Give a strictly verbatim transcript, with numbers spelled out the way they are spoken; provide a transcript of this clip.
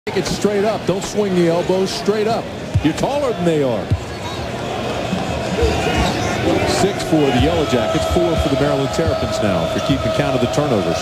Take it straight up. Don't swing the elbows, straight up. You're taller than they are. Six for the Yellow Jackets, four for the Maryland Terrapins now, if you're keeping count of the turnovers.